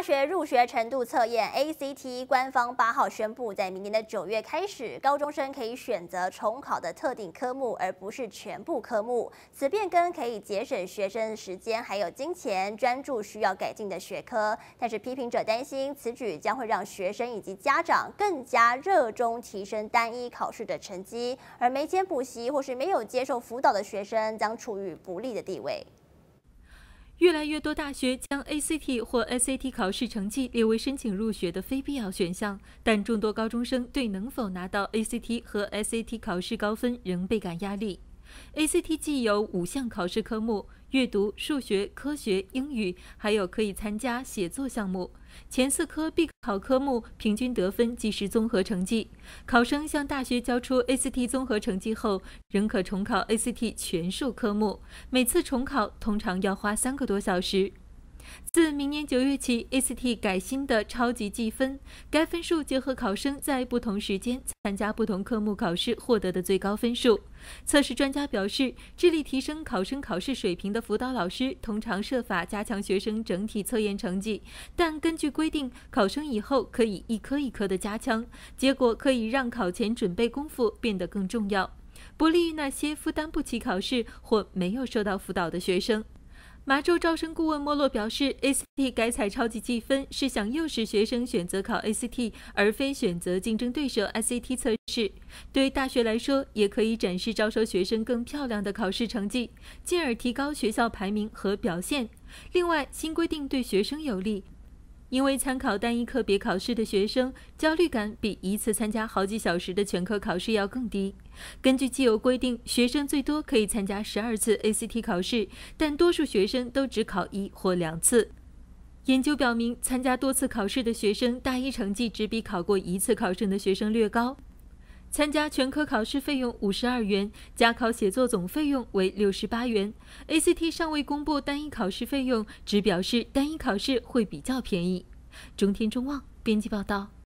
大学入学程度测验 ACT 官方8号宣布，在明年的9月开始，高中生可以选择重考的特定科目，而不是全部科目。此变更可以节省学生时间还有金钱，专注需要改进的学科。但是批评者担心，此举将会让学生以及家长更加热衷提升单一考试的成绩，而没钱补习或是没有接受辅导的学生将处于不利的地位。 越来越多大学将 ACT 或 SAT 考试成绩列为申请入学的非必要选项，但众多高中生对能否拿到 ACT 和 SAT 考试高分仍倍感压力。ACT 既有5项考试科目：阅读、数学、科学、英语，还有可以参加写作项目。前4科必考科目平均得分即是综合成绩。考生向大学交出 ACT 综合成绩后，仍可重考 ACT 全数科目，每次重考通常要花3个多小时。 自明年9月起 ，ACT 改新的超级计分，该分数结合考生在不同时间参加不同科目考试获得的最高分数。测试专家表示，致力提升考生考试水平的辅导老师通常设法加强学生整体测验成绩，但根据规定，考生以后可以一科一科的加强，结果可以让考前准备功夫变得更重要，不利于那些负担不起考试或没有受到辅导的学生。 麻州招生顾问莫洛表示 ，ACT 改采超级计分是想诱使学生选择考 ACT， 而非选择竞争对手 SAT 测试。对大学来说，也可以展示招收学生更漂亮的考试成绩，进而提高学校排名和表现。另外，新规定对学生有利。 因为参考单一科别考试的学生焦虑感比一次参加好几小时的全科考试要更低。根据既有规定，学生最多可以参加12次 ACT 考试，但多数学生都只考1或2次。研究表明，参加多次考试的学生大一成绩只比考过1次考生的学生略高。参加全科考试费用52元，加考写作总费用为68元。ACT 尚未公布单一考试费用，只表示单一考试会比较便宜。中天中望编辑报道。